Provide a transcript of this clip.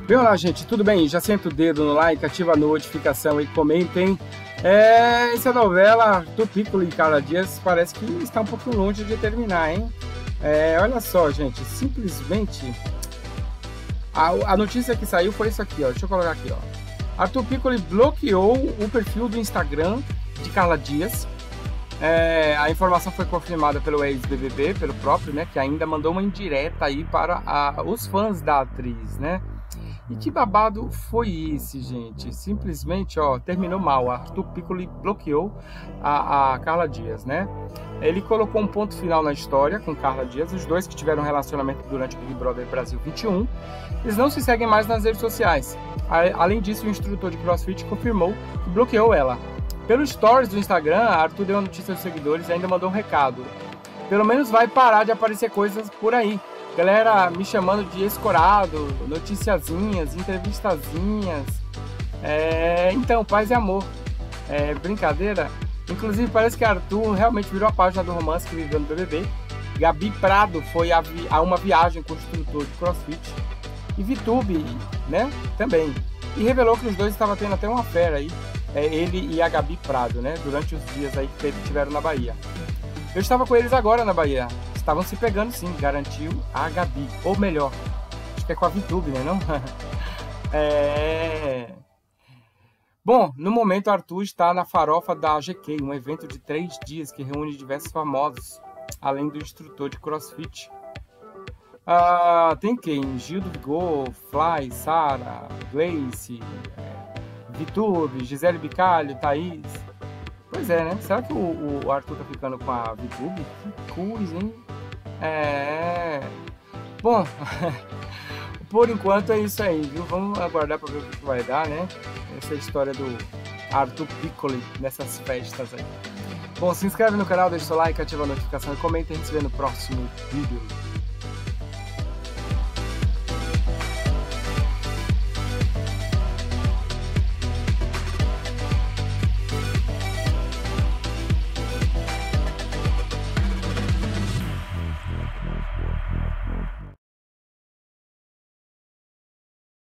Bem, olá gente, tudo bem? Já senta o dedo no like, ativa a notificação e comentem. Essa novela, Arthur Piccolo e Carla Dias, parece que está um pouco longe de terminar, hein? Olha só, gente, simplesmente a notícia que saiu foi isso aqui, ó. Deixa eu colocar aqui, ó. Arthur Piccolo bloqueou o perfil do Instagram de Carla Dias. A informação foi confirmada pelo ex-BBB, pelo próprio, né? Que ainda mandou uma indireta aí para os fãs da atriz, né? E que babado foi esse, gente? Simplesmente, ó, terminou mal. Arthur Piccolo bloqueou a Carla Dias, né? Ele colocou um ponto final na história com Carla Dias, os dois que tiveram relacionamento durante o Big Brother Brasil 21. Eles não se seguem mais nas redes sociais. Além disso, o instrutor de CrossFit confirmou que bloqueou ela. Pelos stories do Instagram, Arthur deu a notícia aos seguidores e ainda mandou um recado. Pelo menos vai parar de aparecer coisas por aí. Galera me chamando de escorado, noticiazinhas, entrevistazinhas. Então, paz e amor. Brincadeira. Inclusive, parece que Arthur realmente virou a página do romance que viveu no BBB. Gabi Prado foi a uma viagem com o instrutor de CrossFit. E VTube, né, também. E revelou que os dois estavam tendo até uma fera aí. Ele e a Gabi Prado, né, durante os dias aí que tiveram na Bahia. Eu estava com eles agora na Bahia. Estavam se pegando sim, garantiu a Gabi. Ou melhor, acho que é com a VTube, né, não? Bom, no momento Arthur está na farofa da GQ, um evento de 3 dias que reúne diversos famosos, além do instrutor de CrossFit. Tem quem? Gil do Vigor, Fly, Sara, Gleice, VTube, Gisele Bicalho, Thaís. Pois é, né? Será que o Arthur tá ficando com a VTube? Que coisa, hein? Bom, por enquanto é isso aí, viu? Vamos aguardar para ver o que vai dar, né? Essa é a história do Arthur Piccolo nessas festas aí. Bom, se inscreve no canal, deixa o seu like, ativa a notificação e comenta, e a gente se vê no próximo vídeo.